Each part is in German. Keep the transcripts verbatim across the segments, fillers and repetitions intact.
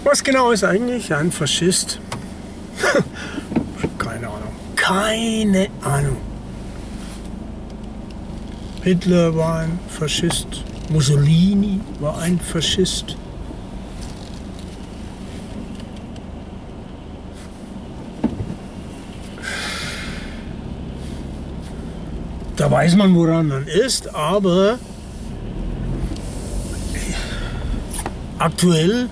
Was genau ist eigentlich ein Faschist? Keine Ahnung. Keine Ahnung. Hitler war ein Faschist. Mussolini war ein Faschist. Da weiß man, woran man ist, aber aktuell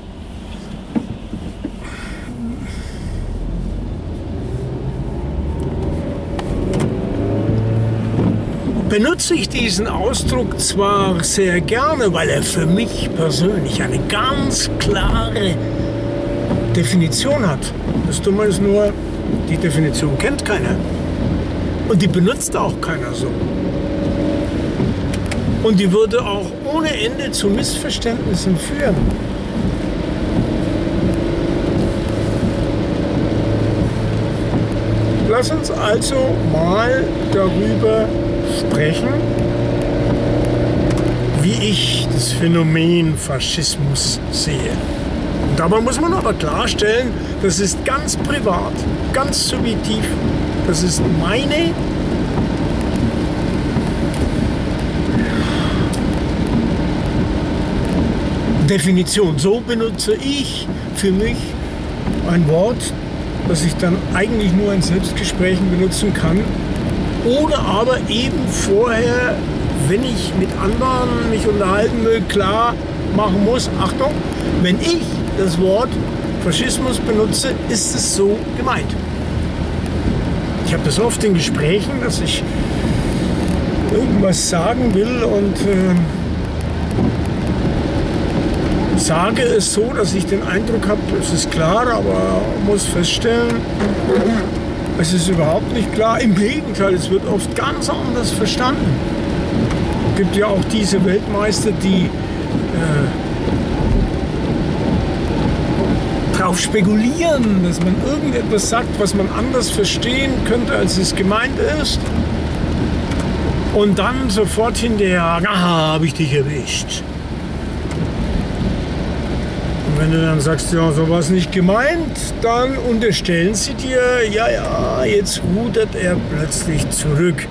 benutze ich diesen Ausdruck zwar sehr gerne, weil er für mich persönlich eine ganz klare Definition hat. Das Dumme ist nur, die Definition kennt keiner. Und die benutzt auch keiner so. Und die würde auch ohne Ende zu Missverständnissen führen. Lass uns also mal darüber sprechen, wie ich das Phänomen Faschismus sehe. Und dabei muss man aber klarstellen, das ist ganz privat, ganz subjektiv. Das ist meine Definition. So benutze ich für mich ein Wort, das ich dann eigentlich nur in Selbstgesprächen benutzen kann. Oder aber eben vorher, wenn ich mit anderen mich unterhalten will, klar machen muss, Achtung, wenn ich das Wort Faschismus benutze, ist es so gemeint. Ich habe das oft in Gesprächen, dass ich irgendwas sagen will und äh, sage es so, dass ich den Eindruck habe, es ist klar, aber muss feststellen, es ist überhaupt nicht klar. Im Gegenteil, es wird oft ganz anders verstanden. Es gibt ja auch diese Weltmeister, die äh, darauf spekulieren, dass man irgendetwas sagt, was man anders verstehen könnte, als es gemeint ist. Und dann sofort hinterher, aha, habe ich dich erwischt. Und wenn du dann sagst, ja, so war es nicht gemeint, dann unterstellen sie dir, ja, ja, jetzt rudert er plötzlich zurück.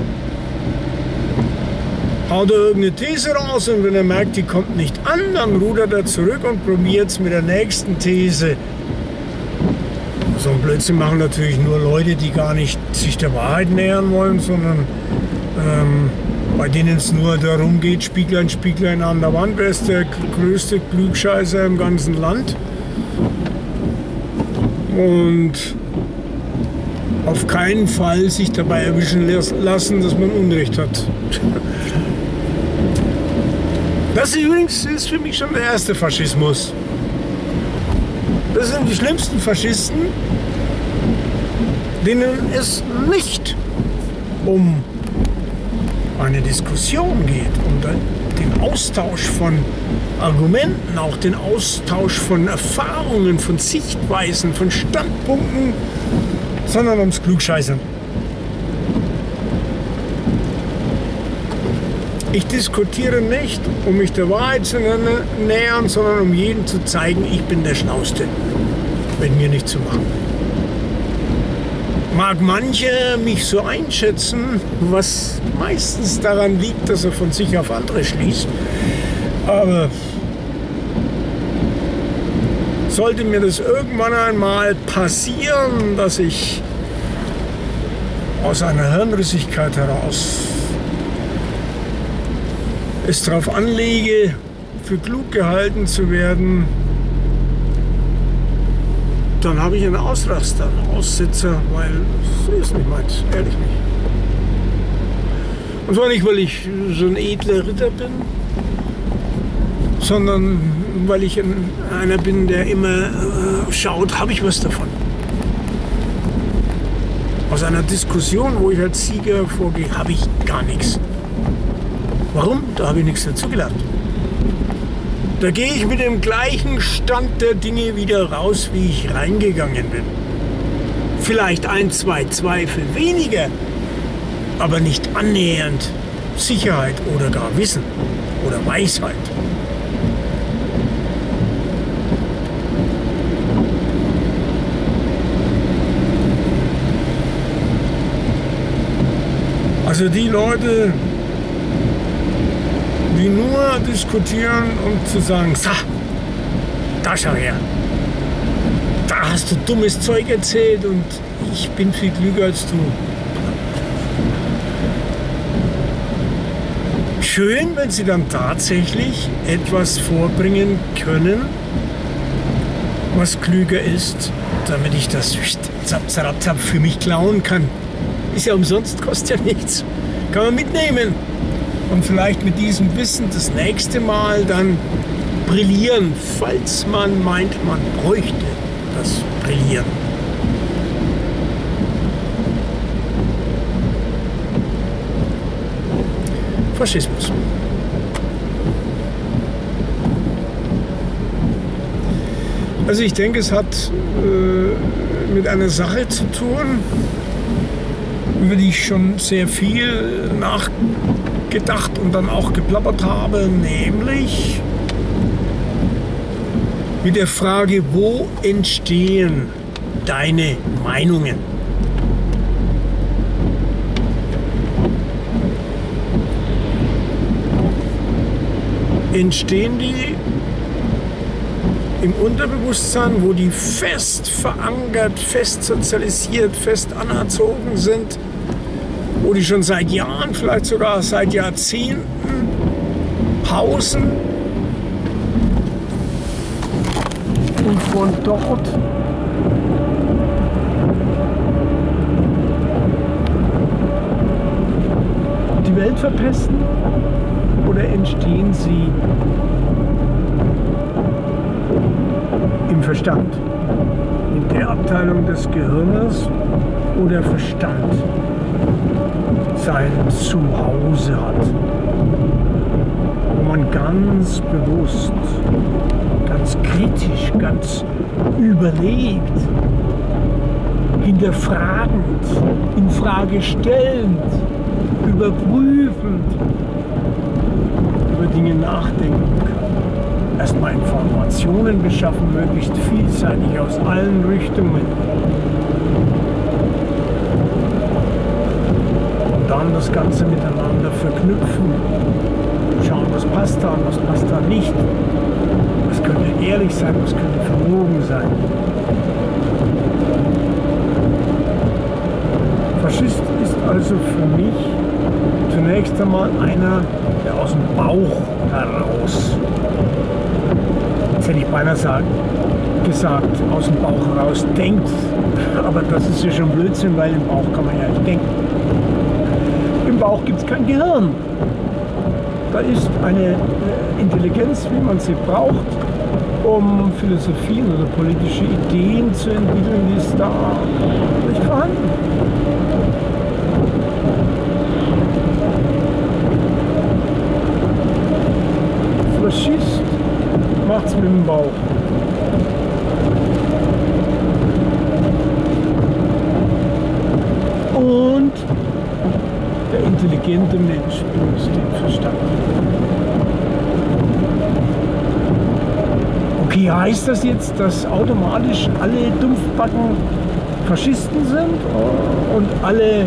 Haut er irgendeine These raus und wenn er merkt, die kommt nicht an, dann rudert er zurück und probiert es mit der nächsten These. So ein Blödsinn machen natürlich nur Leute, die gar nicht sich der Wahrheit nähern wollen, sondern ähm, bei denen es nur darum geht, Spieglein, Spieglein an der Wand, wer ist der größte Klugscheißer im ganzen Land? Und auf keinen Fall sich dabei erwischen lassen, dass man Unrecht hat. Das übrigens ist für mich schon der erste Faschismus. Das sind die schlimmsten Faschisten, denen es nicht um eine Diskussion geht, um den Austausch von Argumenten, auch den Austausch von Erfahrungen, von Sichtweisen, von Standpunkten, sondern ums Klugscheißern. Ich diskutiere nicht, um mich der Wahrheit zu nähern, sondern um jedem zu zeigen, ich bin der Schlauste. Mit mir nicht zu machen. Mag manche mich so einschätzen, was meistens daran liegt, dass er von sich auf andere schließt. Aber sollte mir das irgendwann einmal passieren, dass ich aus einer Hirnrissigkeit heraus es darauf anlege, für klug gehalten zu werden, dann habe ich einen Ausraster, einen Aussetzer, weil so ist nicht meins, ehrlich nicht. Und zwar nicht, weil ich so ein edler Ritter bin, sondern weil ich einer bin, der immer äh, schaut, habe ich was davon. Aus einer Diskussion, wo ich als Sieger vorgehe, habe ich gar nichts. Warum? Da habe ich nichts dazugelernt. Da gehe ich mit dem gleichen Stand der Dinge wieder raus, wie ich reingegangen bin. Vielleicht ein, zwei Zweifel weniger, aber nicht annähernd Sicherheit oder gar Wissen oder Weisheit. Also die Leute, die nur diskutieren, um zu sagen, so, da schau her, da hast du dummes Zeug erzählt und ich bin viel klüger als du. Schön, wenn sie dann tatsächlich etwas vorbringen können, was klüger ist, damit ich das zap, zap, zap für mich klauen kann. Ist ja umsonst, kostet ja nichts. Kann man mitnehmen. Und vielleicht mit diesem Wissen das nächste Mal dann brillieren, falls man meint, man bräuchte das Brillieren. Faschismus. Also ich denke, es hat äh, mit einer Sache zu tun, über die ich schon sehr viel nachgedacht und dann auch geplappert habe, nämlich mit der Frage, wo entstehen deine Meinungen? Entstehen die im Unterbewusstsein, wo die fest verankert, fest sozialisiert, fest anerzogen sind, wo die schon seit Jahren, vielleicht sogar seit Jahrzehnten hausen und von dort die Welt verpesten? Oder entstehen sie im Verstand, in der Abteilung des Gehirnes, wo der Verstand sein Zuhause hat, wo man ganz bewusst, ganz kritisch, ganz überlegt, hinterfragend, infragestellend, überprüfend über Dinge nachdenken kann. Erstmal Informationen beschaffen, möglichst vielseitig aus allen Richtungen. Und dann das Ganze miteinander verknüpfen. Schauen, was passt da, was passt da nicht. Was könnte ehrlich sein, was könnte verlogen sein. Faschist ist also für mich zunächst einmal einer, der aus dem Bauch heraus, jetzt hätte ich beinahe sagen, gesagt, aus dem Bauch heraus denkt, aber das ist ja schon Blödsinn, weil im Bauch kann man ja nicht denken. Im Bauch gibt es kein Gehirn. Da ist eine Intelligenz, wie man sie braucht, um Philosophien oder politische Ideen zu entwickeln, die ist da nicht vorhanden. Faschist macht's mit dem Bauch. Und der intelligente Mensch benutzt den Verstand. Okay, heißt das jetzt, dass automatisch alle Dumpfbacken Faschisten sind und alle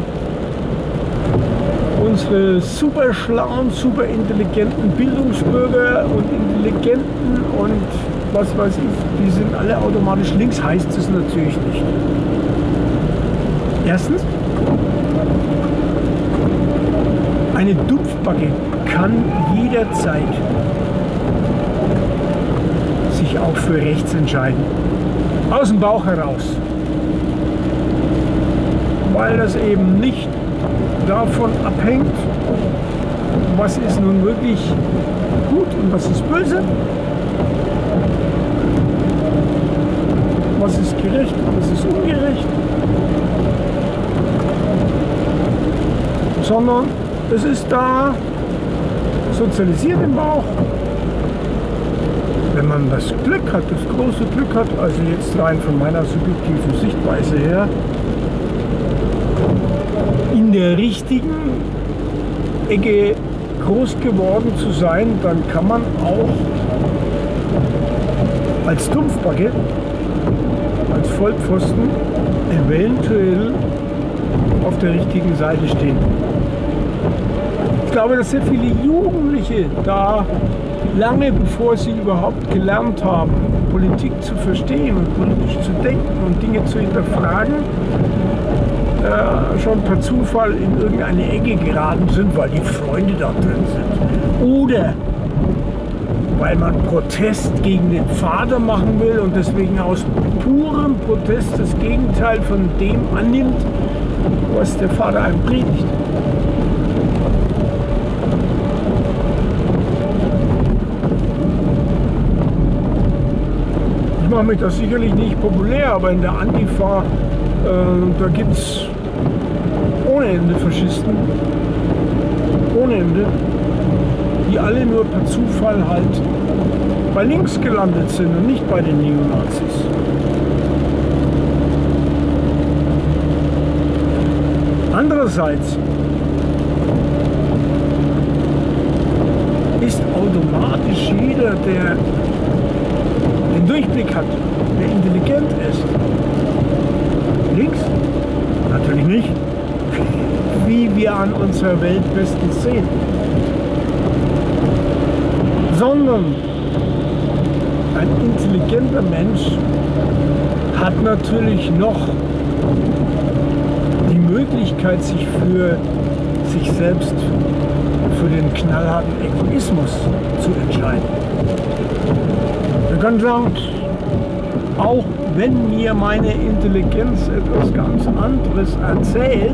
unsere super schlauen, super intelligenten Bildungsbürger und Intelligenten und was weiß ich, die sind alle automatisch links? Heißt es natürlich nicht. Erstens, eine Dumpfbacke kann jederzeit sich auch für rechts entscheiden. Aus dem Bauch heraus. Weil das eben nicht davon abhängt, was ist nun wirklich gut und was ist böse, was ist gerecht und was ist ungerecht, sondern es ist da sozialisiert im Bauch. Wenn man das Glück hat, das große Glück hat, also jetzt rein von meiner subjektiven Sichtweise her, in der richtigen Ecke groß geworden zu sein, dann kann man auch als Dumpfbacke, als Vollpfosten eventuell auf der richtigen Seite stehen. glaube, dass sehr viele Jugendliche da lange bevor sie überhaupt gelernt haben, Politik zu verstehen und politisch zu denken und Dinge zu hinterfragen, äh, schon per Zufall in irgendeine Ecke geraten sind, weil die Freunde da drin sind. Oder weil man Protest gegen den Vater machen will und deswegen aus purem Protest das Gegenteil von dem annimmt, was der Vater einem predigt. Ich mache mich das sicherlich nicht populär, aber in der Antifa, äh, da gibt es ohne Ende Faschisten, ohne Ende, die alle nur per Zufall halt bei links gelandet sind und nicht bei den Neonazis. Andererseits ist automatisch jeder, der den Durchblick hat, der intelligent ist, links? Natürlich nicht, wie wir an unserer Welt bestens sehen, sondern ein intelligenter Mensch hat natürlich noch die Möglichkeit, sich für sich selbst, für den knallharten Egoismus zu entscheiden. Wir können sagen, auch wenn mir meine Intelligenz etwas ganz anderes erzählt,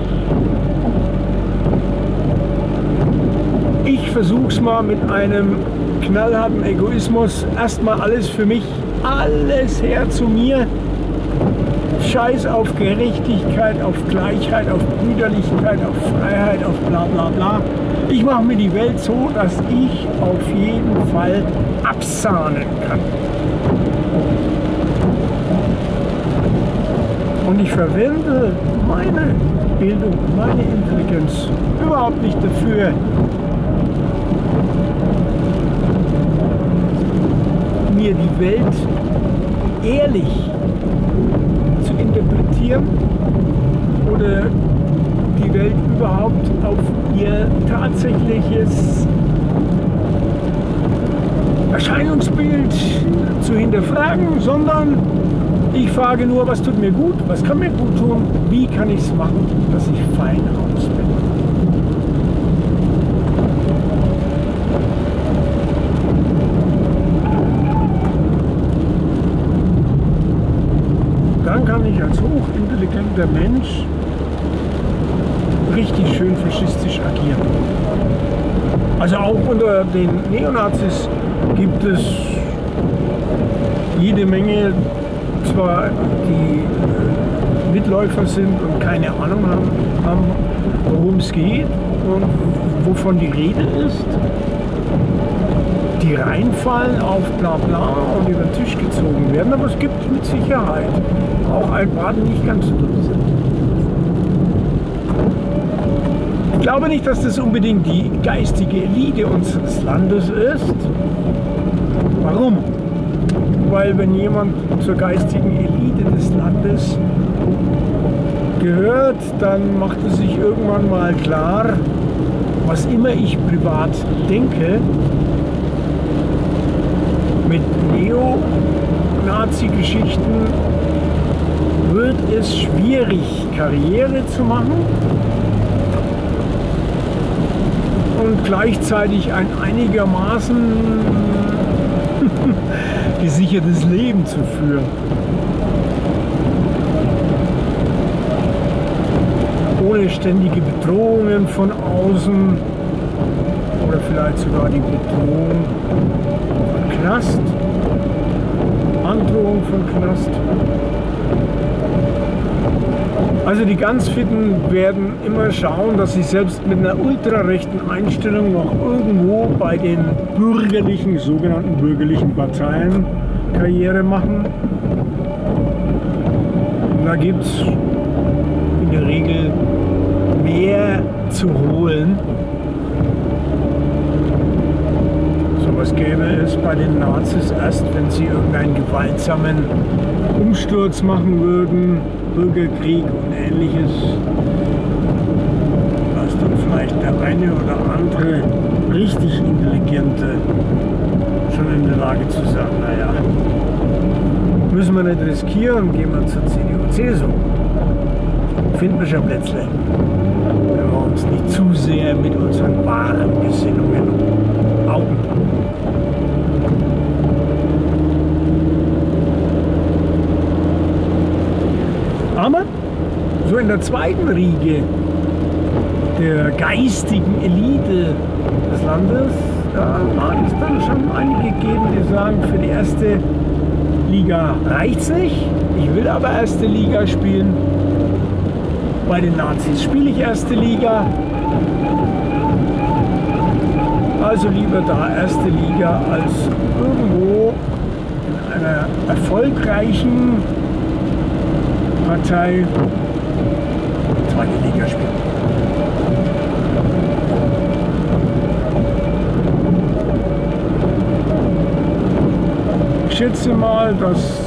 ich versuche es mal mit einem knallharten Egoismus, erstmal alles für mich, alles her zu mir, Scheiß auf Gerechtigkeit, auf Gleichheit, auf Brüderlichkeit, auf Freiheit, auf bla bla bla. Ich mache mir die Welt so, dass ich auf jeden Fall absahnen kann. Und ich verwende meine Bildung, meine Intelligenz überhaupt nicht dafür, mir die Welt ehrlich zu interpretieren oder die Welt überhaupt auf ihr tatsächliches Erscheinungsbild zu hinterfragen, sondern ich frage nur, was tut mir gut, was kann mir gut tun, wie kann ich es machen, dass ich fein raus bin. Dann kann ich als hochintelligenter Mensch richtig schön faschistisch agieren. Also auch unter den Neonazis gibt es jede Menge, zwar die Mitläufer sind und keine Ahnung haben, haben worum es geht und wovon die Rede ist, die reinfallen auf bla bla und über den Tisch gezogen werden, aber es gibt mit Sicherheit auch ein paar, die nicht ganz so dumm sind. Ich glaube nicht, dass das unbedingt die geistige Elite unseres Landes ist. Warum? Weil wenn jemand zur geistigen Elite des Landes gehört, dann macht es sich irgendwann mal klar, was immer ich privat denke, mit Neonazi-Geschichten wird es schwierig, Karriere zu machen und gleichzeitig ein einigermaßen gesichertes Leben zu führen. Ohne ständige Bedrohungen von außen oder vielleicht sogar die Bedrohung von Knast, Androhung von Knast. Also die ganz Fitten werden immer schauen, dass sie selbst mit einer ultrarechten Einstellung noch irgendwo bei den bürgerlichen, sogenannten bürgerlichen Parteien Karriere machen. Und da gibt es in der Regel mehr zu holen. Sowas gäbe es bei den Nazis erst, wenn sie irgendeinen gewaltsamen Umsturz machen würden, Bürgerkrieg und ähnliches, was dann vielleicht der eine oder andere richtig Intelligente schon in der Lage zu sagen, naja, müssen wir nicht riskieren, gehen wir zur C D U C S U. Finden wir schon Plätzle, wenn wir uns nicht zu sehr mit unseren wahren Gesinnungen outen. Aber so in der zweiten Riege der geistigen Elite des Landes, da mag es dann schon einige geben, die sagen, für die erste Liga reicht's nicht. Ich will aber erste Liga spielen. Bei den Nazis spiele ich erste Liga. Also lieber da erste Liga als irgendwo in einer erfolgreichen Partei zweite Liga spielen. Ich schätze mal, dass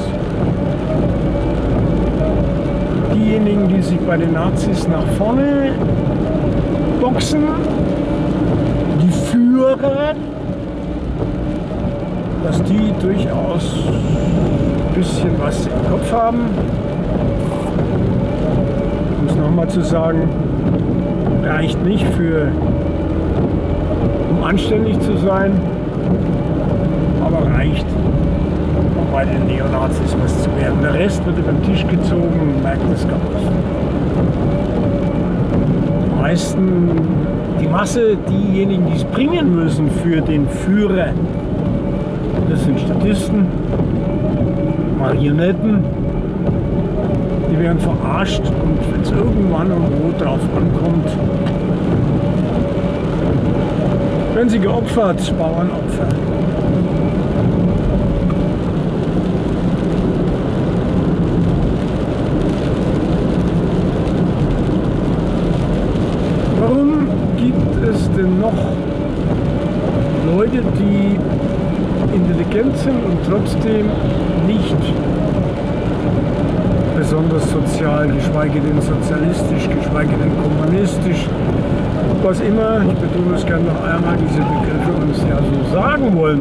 diejenigen, die sich bei den Nazis nach vorne boxen, die Führer, dass die durchaus ein bisschen was im Kopf haben. Um es nochmal zu sagen, reicht nicht für, um anständig zu sein, aber reicht, um bei den Neonazis was zu werden. Der Rest wird über den Tisch gezogen und merkt es gar nicht. Die meisten, die Masse, diejenigen, die es bringen müssen für den Führer, das sind Statisten, Marionetten, die werden verarscht und wenn es irgendwann und wo drauf ankommt, werden sie geopfert, Bauernopfer. Warum gibt es denn noch Leute, die intelligent sind und trotzdem nicht besonders sozial, geschweige denn sozialistisch, geschweige denn kommunistisch, was immer, ich betone es gerne noch einmal, diese Begriffe uns ja so sagen wollen.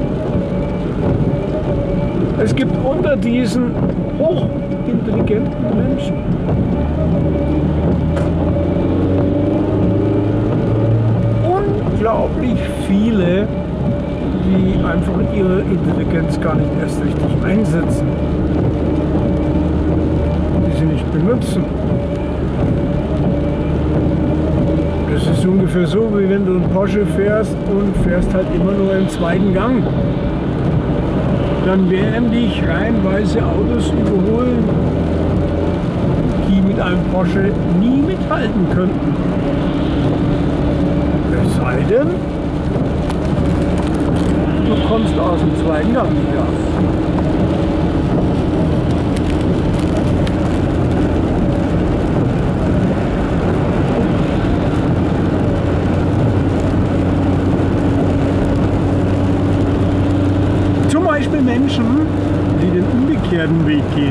Es gibt unter diesen hochintelligenten Menschen unglaublich viele, die einfach ihre Intelligenz gar nicht erst richtig einsetzen, die sie nicht benutzen. Das ist ungefähr so, wie wenn du einen Porsche fährst und fährst halt immer nur im zweiten Gang. Dann werden dich reihenweise Autos überholen, die mit einem Porsche nie mithalten könnten. Es sei denn, du kommst aus dem zweiten Gang nicht raus. Zum Beispiel Menschen, die den umgekehrten Weg gehen,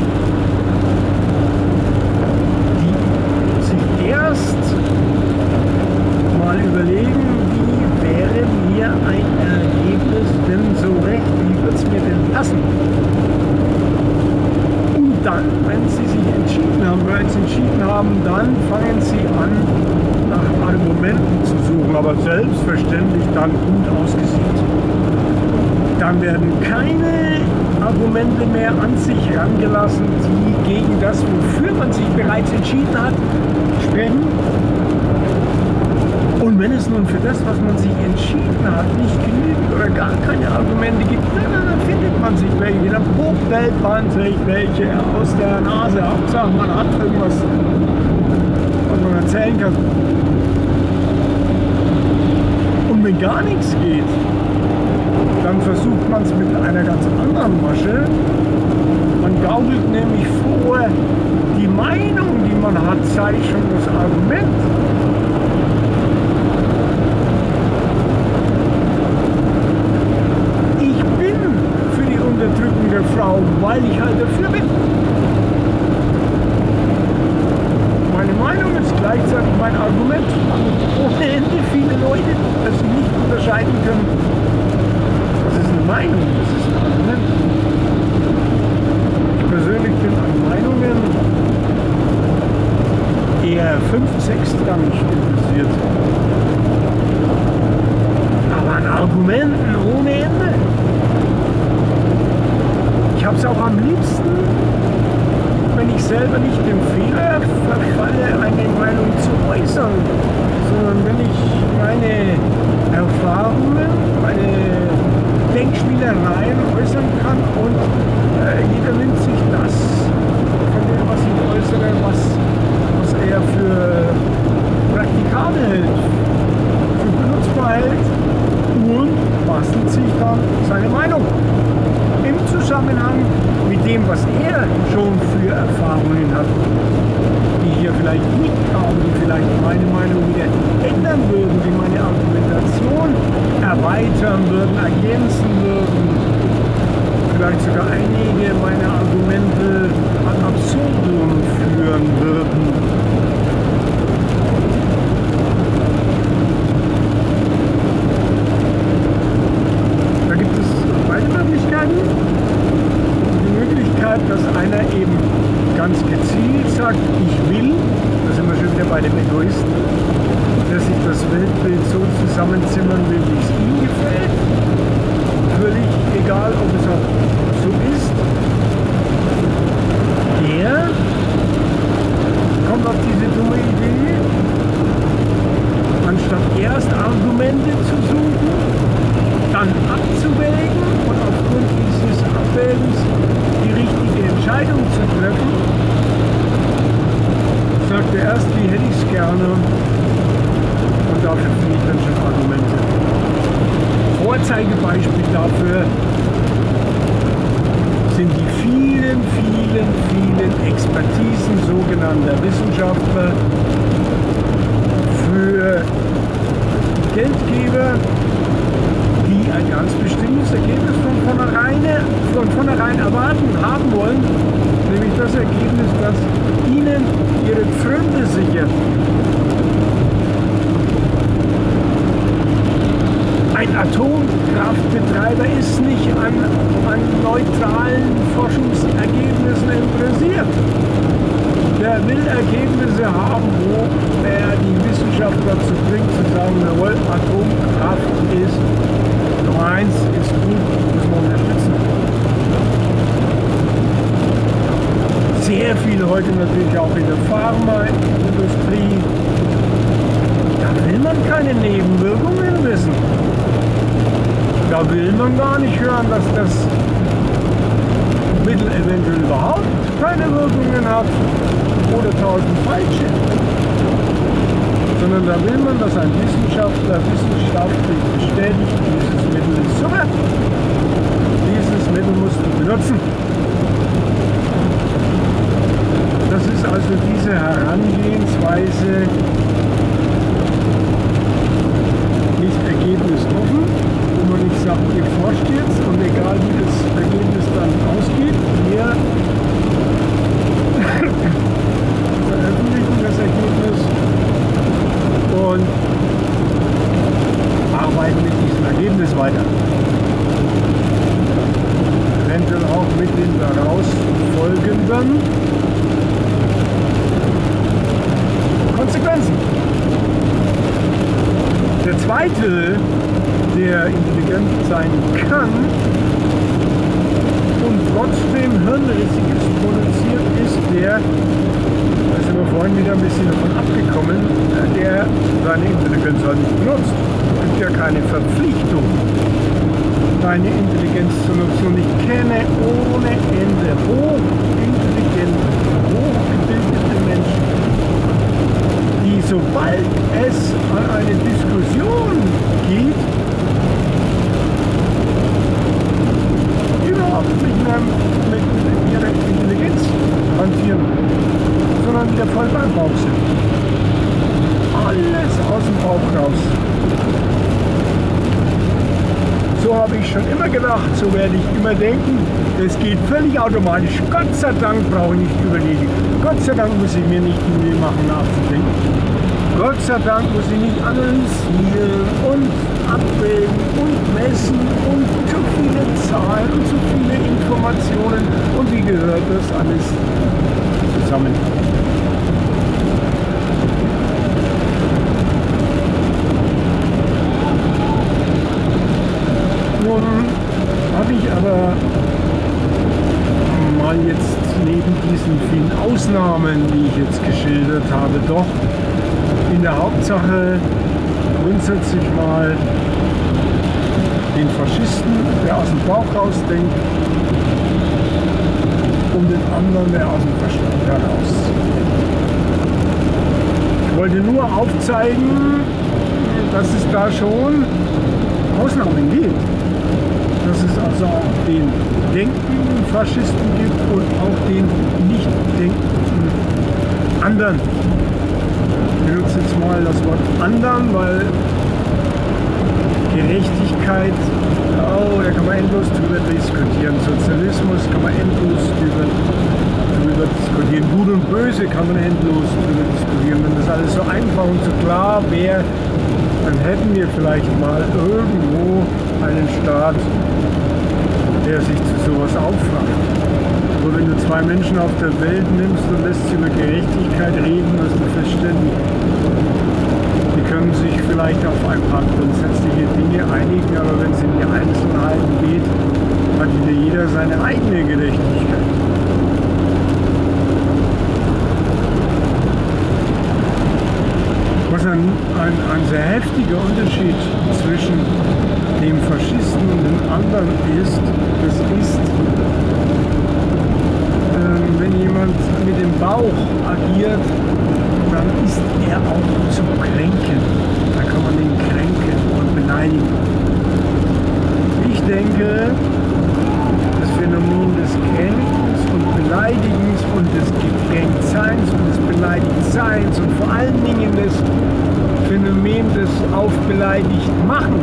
die sich erst mal überlegen, wie wäre mir ein Ergebnis denn so recht, wie wird es mir denn passen? Und dann, wenn sie sich entschieden haben, bereits entschieden haben, dann fangen sie an, nach Argumenten zu suchen, aber selbstverständlich dann gut ausgesiebt. Dann werden keine Argumente mehr an sich herangelassen, die gegen das, wofür man sich bereits entschieden hat, sprechen. Und wenn es nun für das, was man sich entschieden hat, nicht genügend oder gar keine Argumente gibt, dann, dann findet man sich welche. Dann hochwählt man sich welche aus der Nase. Hauptsache, man hat irgendwas, was man erzählen kann. Und wenn gar nichts geht, dann versucht man es mit einer ganz anderen Masche. Man gaukelt nämlich vor, die Meinung, die man hat, sei schon das Argument. Ich bin für die Unterdrückung der Frauen, weil ich halt dafür bin. Meine Meinung ist gleichzeitig mein Argument. unterscheiden können. Das ist eine Meinung, das ist ein Argument. Ich persönlich bin an Meinungen eher fünf-, sechstrangig interessiert. Aber an Argumenten ohne Ende. Ich habe es auch am liebsten, wenn ich selber nicht dem Fehler verfalle, eine Meinung zu äußern, sondern wenn ich meine Erfahrungen, meine Denkspielereien äußern kann und äh, jeder nimmt sich das von dem, was ich äußere, was, was er für praktikabel hält, für benutzbar hält und bastelt sich dann seine Meinung im Zusammenhang mit dem, was er schon für Erfahrungen hat, die hier vielleicht nicht haben, die vielleicht meine Meinung wieder ändern würden, die meine Argumentation erweitern würden, ergänzen würden, vielleicht sogar einige meiner Argumente ad absurdum führen würden. Da gibt es beide Möglichkeiten. Die Möglichkeit, dass einer eben ganz gezielt sagt, ich will, da sind wir schon wieder bei dem Egoisten, der sich das Weltbild so zusammenzimmern will, wie es ihm gefällt. Völlig egal, ob es auch so ist. Der kommt auf diese dumme Idee, anstatt erst Argumente zu suchen, dann abzuwägen und aufgrund dieses Abwägens die richtige Entscheidung zu treffen, sagt er erst, wie hätte ich es gerne, und dafür finde ich dann schon Argumente. Vorzeigebeispiel dafür sind die vielen, vielen, vielen Expertisen sogenannter Wissenschaftler für Geldgeber, die ein ganz bestimmtes Ergebnis von vornherein, von vornherein erwarten, haben wollen, nämlich das Ergebnis, das ihnen ihre Pfründe sichert. Ein Atomkraftbetreiber ist nicht an, an neutralen Forschungsergebnissen interessiert. Der will Ergebnisse haben, wo er die Wissenschaft dazu bringt, zu sagen, jawohl, Atomkraft ist Nummer eins, ist gut, müssen wir unterstützen. Sehr viel heute natürlich auch in der Pharmaindustrie. Da will man keine Nebenwirkungen wissen. Da will man gar nicht hören, dass das Mittel eventuell überhaupt keine Wirkungen hat oder tausend falsche. Sondern da will man, dass ein Wissenschaftler wissenschaftlich bestätigt, dieses Mittel ist super. Dieses Mittel musst du benutzen. Das ist also diese Herangehensweise nicht ergebnisoffen, wo man nicht sagt, ihr forscht jetzt und egal wie das Ergebnis dann ausgeht, wir veröffentlichen das Ergebnis und arbeiten mit diesem Ergebnis weiter. Eventuell auch mit den daraus folgenden Konsequenzen. Der zweite, der intelligent sein kann und trotzdem Hirnrissiges produziert, ist der, da sind wir vorhin wieder ein bisschen davon abgekommen, der seine Intelligenz halt nicht benutzt. Es gibt ja keine Verpflichtung, deine Intelligenz zu nutzen. Und ich kenne ohne Ende hochintelligente, hochgebildete Menschen, die, sobald es an eine Diskussion geht, überhaupt nicht mehr mit ihrer Intelligenz hantieren, sondern wieder voll beim Bauch sind. Alles aus dem Bauch raus. So habe ich schon immer gedacht, so werde ich immer denken. Das geht völlig automatisch. Gott sei Dank brauche ich nicht überlegen. Gott sei Dank muss ich mir nicht die Mühe machen, nachzudenken. Gott sei Dank muss ich nicht analysieren und abwägen und messen und so viele Zahlen und so viele Informationen. Und wie gehört das alles zusammen? Nun habe ich aber mal jetzt neben diesen vielen Ausnahmen, die ich jetzt geschildert habe, doch in der Hauptsache grundsätzlich mal den Faschisten, der aus dem Bauch rausdenkt, und den anderen, der aus dem Verstand heraus. Ich wollte nur aufzeigen, dass es da schon Ausnahmen gibt. Dass es also auch den denkenden Faschisten gibt und auch den nicht denkenden anderen. Ich benutze jetzt mal das Wort anderen, weil Gerechtigkeit, oh, da kann man endlos drüber diskutieren. Sozialismus kann man endlos drüber, drüber diskutieren. Gut und Böse kann man endlos drüber diskutieren. Wenn das alles so einfach und so klar wäre, dann hätten wir vielleicht mal irgendwo einen Staat, der sich zu sowas aufrafft. Aber wenn du zwei Menschen auf der Welt nimmst und lässt sie über Gerechtigkeit reden, wirst du feststellen, die können sich vielleicht auf ein paar grundsätzliche Dinge einigen, aber wenn es in die Einzelheiten geht, hat wieder jeder seine eigene Gerechtigkeit. Was ein, ein, ein sehr heftiger Unterschied zwischen dem Faschisten und den anderen ist, das ist, äh, wenn jemand mit dem Bauch agiert, dann ist er auch zu kränken. Da kann man ihn kränken und beleidigen. Ich denke, das Phänomen des Kränkens und Beleidigens und des Gekränktseins und des Beleidigtseins und vor allen Dingen das Phänomen des Aufbeleidigt-Machen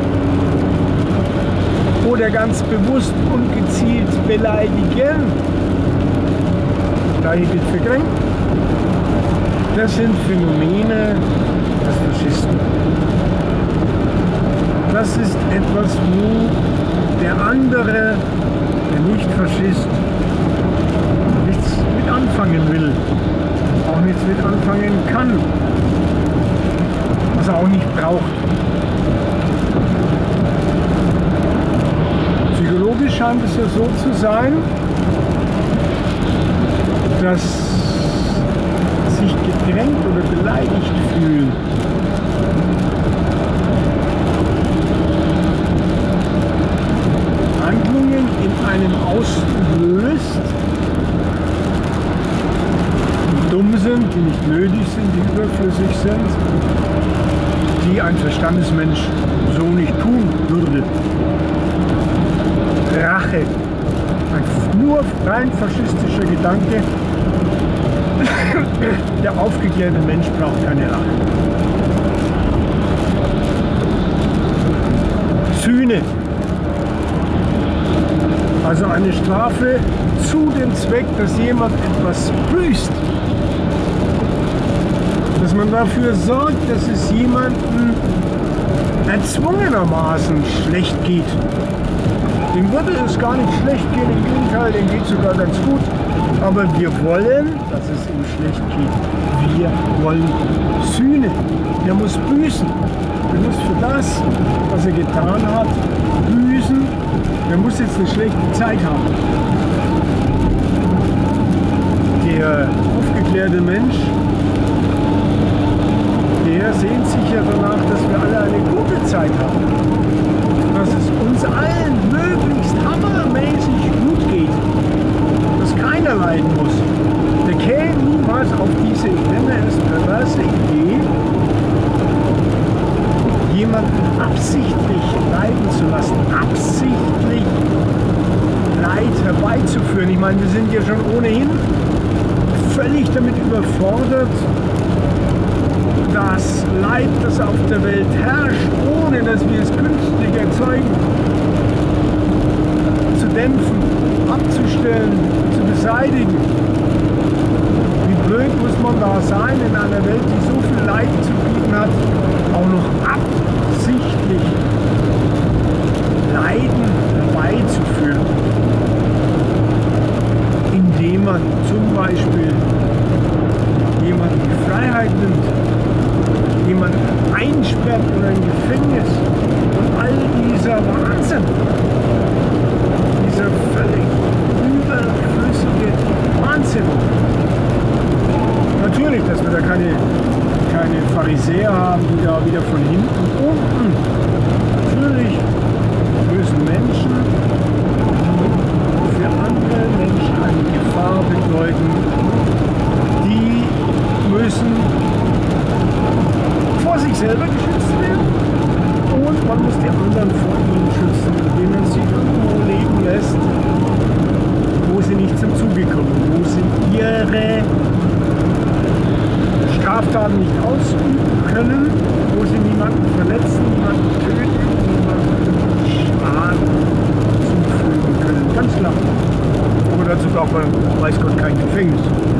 oder ganz bewusst und gezielt beleidigen, daher gilt für kränken. Das sind Phänomene des Faschisten. Das ist etwas, wo der andere, der Nicht-Faschist, nichts mit anfangen will, auch nichts mit anfangen kann, was er auch nicht braucht. Psychologisch scheint es ja so zu sein, dass sich gekränkt oder beleidigt fühlen Handlungen in einem auslöst, die dumm sind, die nicht nötig sind, die überflüssig sind, die ein Verstandesmensch so nicht tun würde. Rache, ein nur rein faschistischer Gedanke. Der aufgeklärte Mensch braucht keine Rache. Sühne, also eine Strafe zu dem Zweck, dass jemand etwas büßt. Dass man dafür sorgt, dass es jemandem erzwungenermaßen schlecht geht. Dem würde es gar nicht schlecht gehen, im Gegenteil, dem geht es sogar ganz gut. Aber wir wollen, dass es ihm schlecht geht. Wir wollen Sühne. Er muss büßen. Er muss für das, was er getan hat, büßen. Er muss jetzt eine schlechte Zeit haben. Der aufgeklärte Mensch, der sehnt sich ja danach, dass wir alle eine gute Zeit haben. Dass es uns allen möglichst hammermäßig gut geht. Dass keiner leiden muss. Der käme niemals auf diese, ich nenne es perverse Idee, jemanden absichtlich leiden zu lassen, absichtlich Leid herbeizuführen. Ich meine, wir sind ja schon ohnehin völlig damit überfordert, das Leid, das auf der Welt herrscht, ohne dass wir es künstlich erzeugen, zu dämpfen, abzustellen, zu beseitigen. Wie blöd muss man da sein in einer Welt, die so viel Leid zu bieten hat, auch noch absichtlich Gefängnis und all dieser Wahnsinn, dieser völlig überflüssige Wahnsinn. Natürlich, dass wir da keine, keine Pharisäer haben, die da wieder von hinten unten. Natürlich müssen Menschen, die für andere Menschen eine Gefahr bedeuten, die müssen vor sich selber geschützt werden und man muss die anderen vor ihnen schützen, indem man sie irgendwo leben lässt, wo sie nicht zum Zuge kommen, wo sie ihre Straftaten nicht ausüben können, wo sie niemanden verletzen, niemanden töten, niemanden Schaden zufügen können. Ganz klar. Aber dazu braucht man, weiß Gott, kein Gefängnis.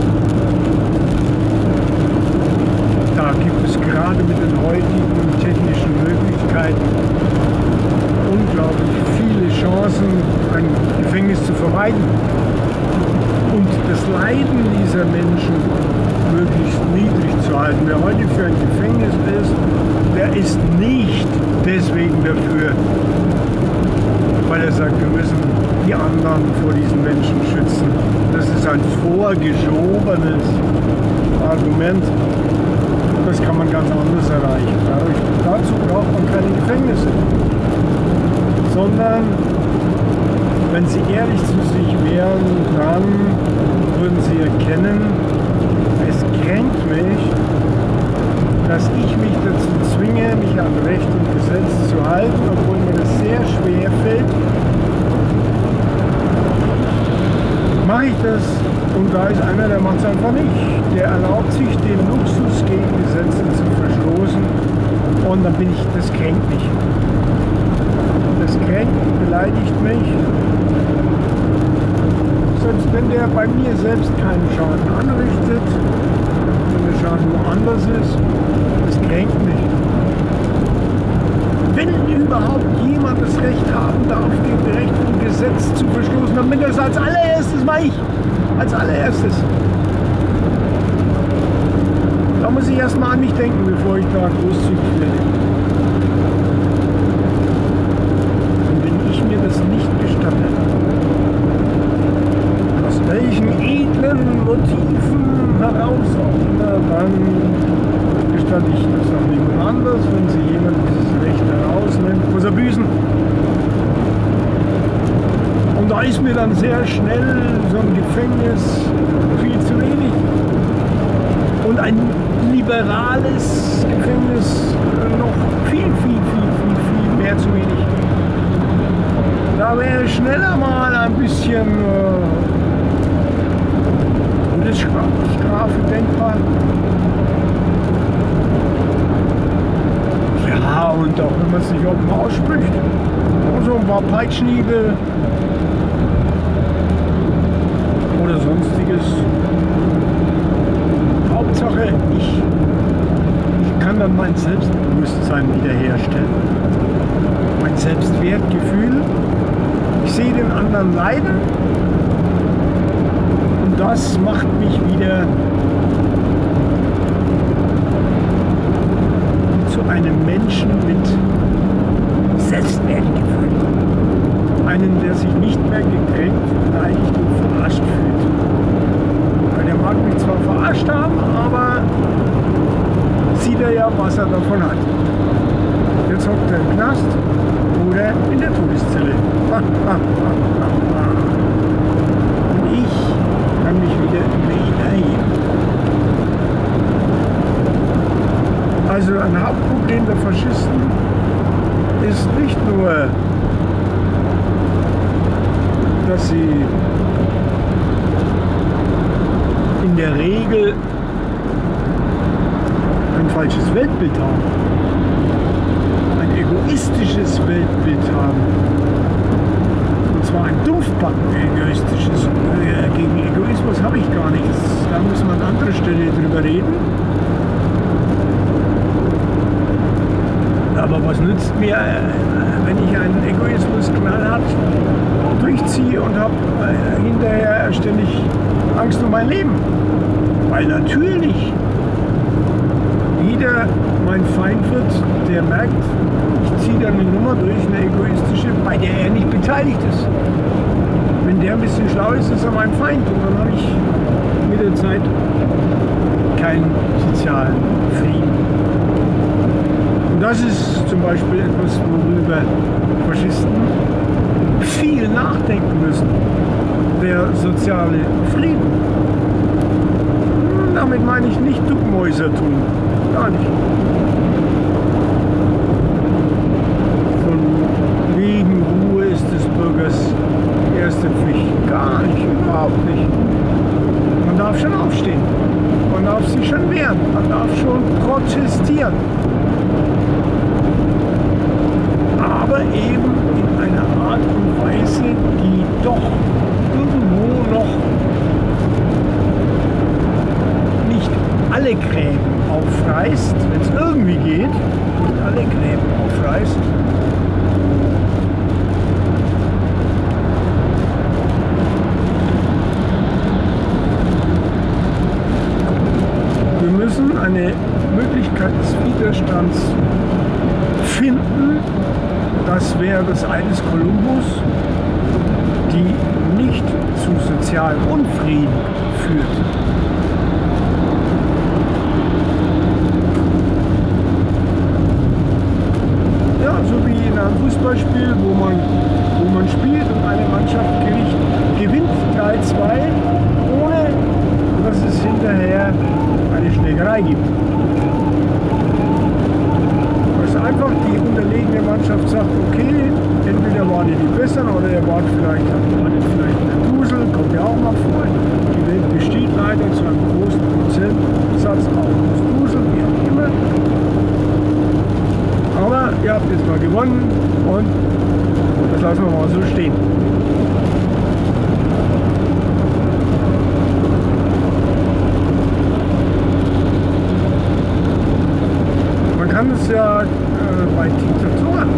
Da gibt es gerade mit den heutigen technischen Möglichkeiten unglaublich viele Chancen, ein Gefängnis zu vermeiden und das Leiden dieser Menschen möglichst niedrig zu halten. Wer heute für ein Gefängnis ist, der ist nicht deswegen dafür, weil er sagt, wir müssen die anderen vor diesen Menschen schützen. Das ist ein vorgeschobenes Argument. Das kann man ganz anders erreichen. Dadurch, dazu braucht man keine Gefängnisse, sondern wenn sie ehrlich zu sich wären, dann würden sie erkennen, es kränkt mich, dass ich mich dazu zwinge, mich an Recht und Gesetz zu halten, obwohl mir das sehr schwer fällt. Mache ich das und da ist einer, der macht es einfach nicht. Der erlaubt sich den Luxus, gegen Gesetze zu verstoßen und dann bin ich, das kränkt mich. Das kränkt und beleidigt mich. Selbst wenn der bei mir selbst keinen Schaden anrichtet, wenn der Schaden woanders ist, das kränkt mich. Wenn überhaupt jemand das Recht haben darf, gegen Recht und Gesetz zu verstoßen, dann bin das als allererstes mal ich. Als allererstes. Da muss ich erstmal an mich denken, bevor ich da großzügig werde. Und wenn ich mir das nicht gestatte, aus welchen edlen Motiven heraus auch immer, dann gestatte ich das auch niemand anders. Wenn sich jemand dieses Recht herausnimmt, muss er büßen. Und da ist mir dann sehr schnell so ein Gefängnis viel zu wenig. Und ein liberales Gefängnis noch viel, viel, viel, viel, viel mehr zu wenig. Da wäre schneller mal ein bisschen äh, Todesstrafe denkbar. Ja, und auch wenn man es nicht offen ausspricht. So ein paar Peitschenhiebe oder sonstiges. Hauptsache, ich, ich kann dann mein Selbstbewusstsein wiederherstellen. Mein Selbstwertgefühl. Ich sehe den anderen leiden und das macht mich wieder zu einem Menschen mit Selbstwertgefühl. Einen, der sich nicht mehr gekränkt, beleidigt und verarscht fühlt. Weil der mag mich zwar verarscht haben, aber sieht er ja, was er davon hat. Jetzt hockt er im Knast oder in der Todeszelle. Und ich kann mich wieder über ihn erheben. Also ein Hauptproblem der Faschisten ist nicht nur, dass sie in der Regel ein falsches Weltbild haben, ein egoistisches Weltbild haben. Und zwar ein Dumpfbacken egoistisches. Gegen Egoismus habe ich gar nichts. Da müssen wir an anderer Stelle drüber reden. Aber was nützt mir, wenn ich einen Egoismus knallhart durchziehe und habe hinterher ständig Angst um mein Leben? Weil natürlich jeder mein Feind wird, der merkt, ich ziehe da eine Nummer durch, eine egoistische, bei der er nicht beteiligt ist. Wenn der ein bisschen schlau ist, ist er mein Feind und dann habe ich mit der Zeit keinen sozialen Frieden. Und das ist zum Beispiel etwas, worüber Faschisten viel nachdenken müssen. Der soziale Frieden. Damit meine ich nicht Duckmäusertum. Gar nicht. Von wegen Ruhe ist des Bürgers erste Pflicht. Gar nicht, überhaupt nicht. Man darf schon aufstehen. Man darf sich schon wehren. Man darf schon protestieren. Aber eben in einer Art und Weise, die doch irgendwo noch nicht alle Gräben aufreißt, wenn es irgendwie geht, nicht alle Gräben aufreißt. Wir müssen eine Möglichkeit des Widerstands finden. Das wäre das Ei des Kolumbus, die nicht zu sozialem Unfrieden führt. Ja, so wie in einem Fußballspiel, wo man, wo man spielt und eine Mannschaft gewinnt drei zwei, ohne dass es hinterher eine Schlägerei gibt. Einfach die unterlegene Mannschaft sagt, okay, entweder waren die die Besseren oder ihr wart vielleicht, hattet vielleicht eine Dusel, kommt ja auch mal vor. Die Welt besteht leider zu einem großen Prozentsatz auch aus Dusel, wie auch immer. Aber ihr habt jetzt mal gewonnen und das lassen wir mal so stehen. Man kann es ja bei Diktatoren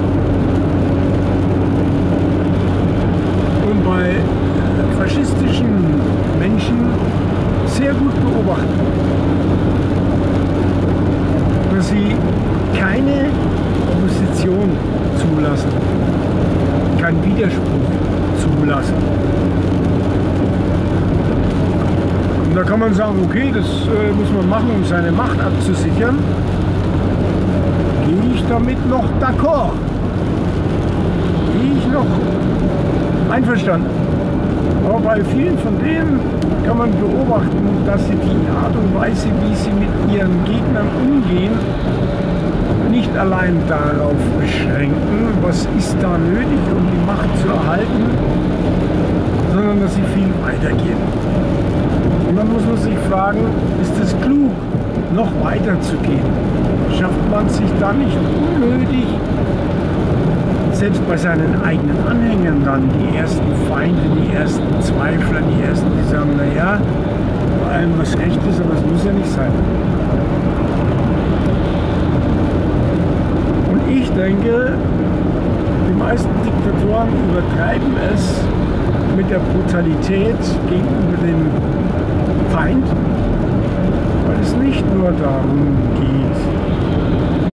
und bei faschistischen Menschen sehr gut beobachten, dass sie keine Opposition zulassen, keinen Widerspruch zulassen. Und da kann man sagen, okay, das äh, muss man machen, um seine Macht abzusichern. Gehe ich damit noch d'accord? Gehe ich noch einverstanden? Aber bei vielen von denen kann man beobachten, dass sie die Art und Weise, wie sie mit ihren Gegnern umgehen, nicht allein darauf beschränken, was ist da nötig, um die Macht zu erhalten, sondern dass sie viel weitergehen. Und dann muss man sich fragen, ist es klug, noch weiter zu gehen? Schafft man sich da nicht unnötig, selbst bei seinen eigenen Anhängern dann, die ersten Feinde, die ersten Zweifler, die ersten, die sagen, naja, bei allem was recht ist, aber es muss ja nicht sein. Und ich denke, die meisten Diktatoren übertreiben es mit der Brutalität gegenüber dem Feind, weil es nicht nur darum geht,